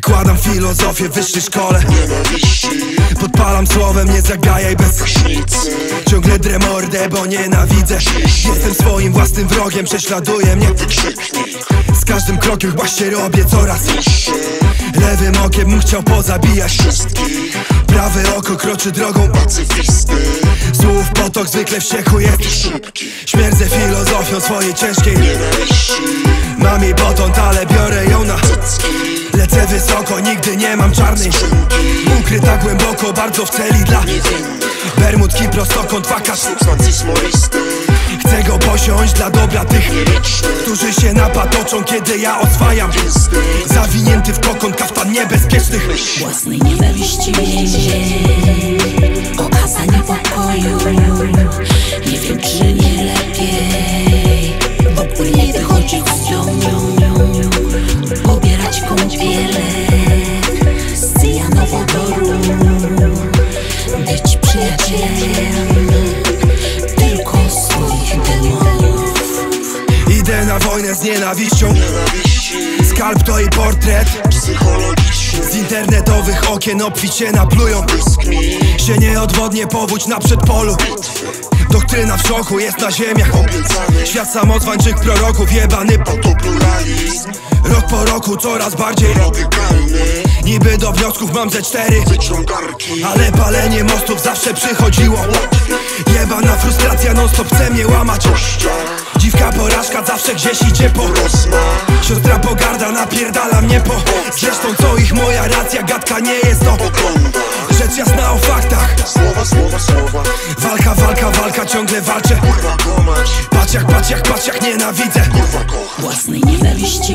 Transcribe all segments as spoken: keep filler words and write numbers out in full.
Wykładam filozofię w wyższej szkole nienawiści. Podpalam słowem, nie zagajaj bez Prysznicy. Ciągle drę mordę, bo nienawidzę. Jestem swoim własnym wrogiem, prześladuje mnie Wykrzyknik. z każdym krokiem chyba się robię coraz Wyższy. lewym okiem bym chciał pozabijać Wszystkich. Prawe oko kroczy drogą Pacyfisty. słów potok zwykle wściekły jest. Szybki. Śmierdzę filozofią swojej ciężkiej. Nienawiści. Mam jej potąd, ale biorę ją na Cycki. Lecę wysoko, nigdy nie mam czarnej Skrzynki. Ukryta głęboko, bardzo w celi dla Niewinny. Bermudki prostokąt wakas. Substancji smolisty. Chcę go posiąść dla dobra tych, Liryczny. którzy się napatoczą, kiedy ja oswajam. Gwiazdy. Zawinięty w kokon kaftan niebezpiecznych. Własnej nienawiści oaza niepokoju. Nie wiem, czy nie lepiej w ogóle nie wychodzić z nią, pobierać kąpiele z cyjanowodoru, być przyjacielem tylko swoich demonów. Idę na wojnę z nienawiścią. Nienawiści. Skalp to i portret. Psychologiczny. Z internetowych okien obficie naplują. Wysknij. Się nie odwodnie powódź na przedpolu. Doktryna w szoku jest na ziemiach. Obiecany. Świat samozwańczych proroków jebany. Autopluralizm. Rok po roku coraz bardziej Radykalny. niby do wniosków mam ze cztery, Wyciągarki. ale palenie mostów zawsze przychodziło. Jebana frustracja non stop chce mnie łamać. Gościa. Dziwka porażka zawsze gdzieś idzie po Rozmach. Siostra pogarda napierdala mnie po Zresztą co ich moja racja, gadka nie jest to Ogląda. rzecz jasna o faktach. Słowa, słowa, słowa. Walka, walka, walka, ciągle walczę. Kurwa komać. Patrz jak, patrz jak, patrz jak nienawidzę. Kurwa kocha. Własnej nienawiści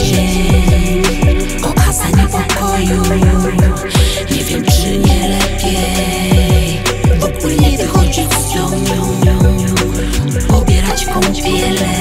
oaza niepokoju. Nie wiem, czy nie lepiej w ogóle nie wychodzić z nią, pobierać kąpiele